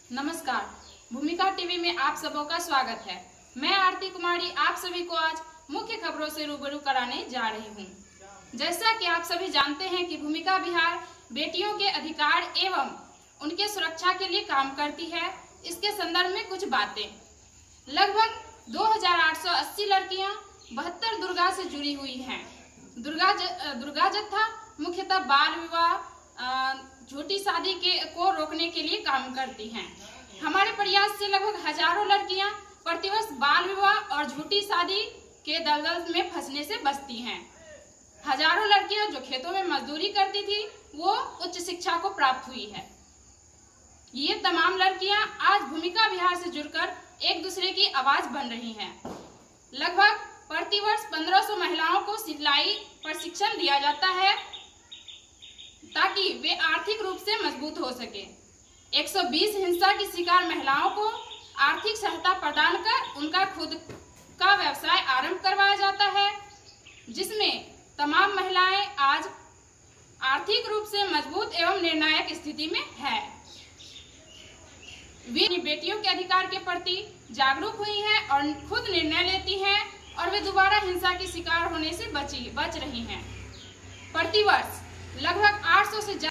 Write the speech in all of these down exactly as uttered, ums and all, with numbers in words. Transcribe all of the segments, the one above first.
नमस्कार, भूमिका टीवी में आप सबों का स्वागत है। मैं आरती कुमारी आप सभी को आज मुख्य खबरों से रूबरू कराने जा रही हूं। जैसा कि आप सभी जानते हैं कि भूमिका बिहार बेटियों के अधिकार एवं उनके सुरक्षा के लिए काम करती है। इसके संदर्भ में कुछ बातें। लगभग दो हजार आठ सौ अस्सी लड़कियां बहत्तर दुर्गा से जुड़ी हुई हैं। दुर्गा ज, दुर्गा जत्था मुख्यतः बाल विवाह, झूठी शादी के को रोकने के लिए काम करती हैं। हमारे प्रयास से लगभग हजारों लड़कियां प्रतिवर्ष बाल विवाह और झूठी शादी के दलदल में फंसने से बचती हैं। हजारों लड़कियां जो खेतों में मजदूरी करती थी वो उच्च शिक्षा को प्राप्त हुई है। ये तमाम लड़कियां आज भूमिका बिहार से जुड़कर एक दूसरे की आवाज बन रही हैं। लगभग प्रतिवर्ष पंद्रह सौ महिलाओं को सिलाई प्रशिक्षण दिया जाता है ताकि वे आर्थिक रूप से मजबूत हो सके। एक सौ बीस हिंसा की शिकार महिलाओं को आर्थिक सहायता प्रदान कर उनका खुद का व्यवसाय आरंभ करवाया जाता है, जिसमें तमाम महिलाएं आज आर्थिक रूप से मजबूत एवं निर्णायक स्थिति में है। वे अपनी बेटियों के अधिकार के प्रति जागरूक हुई हैं और खुद निर्णय लेती हैं और वे दोबारा हिंसा की शिकार होने से बची बच रही हैं। प्रतिवर्ष लगभग आठ सौ से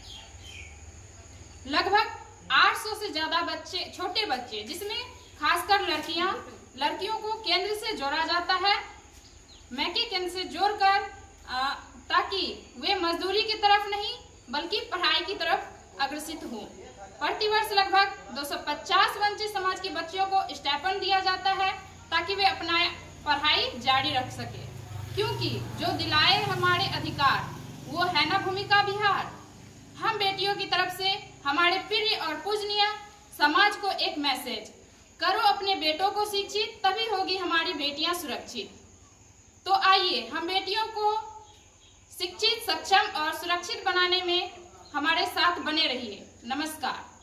लगभग आठ सौ से ज्यादा बच्चे छोटे बच्चे जिसमें खासकर लड़कियां लड़कियों को केंद्र से जोड़ा जाता है, मैके केंद्र से जोड़कर ताकि वे मजदूरी की तरफ नहीं बल्कि पढ़ाई की तरफ अग्रसित हों। प्रतिवर्ष लगभग दो सौ पचास वंचित समाज के बच्चों को स्टाइपेंड दिया जाता है ताकि वे अपना पढ़ाई जारी रख सके, क्योंकि जो दिलाए हमारे अधिकार वो है ना भूमिका बिहार। हम बेटियों की तरफ से हमारे प्रिय और पूजनीय समाज को एक मैसेज, करो अपने बेटों को शिक्षित, तभी होगी हमारी बेटियां सुरक्षित। तो आइए हम बेटियों को शिक्षित, सक्षम और सुरक्षित बनाने में हमारे साथ बने रहिए। नमस्कार।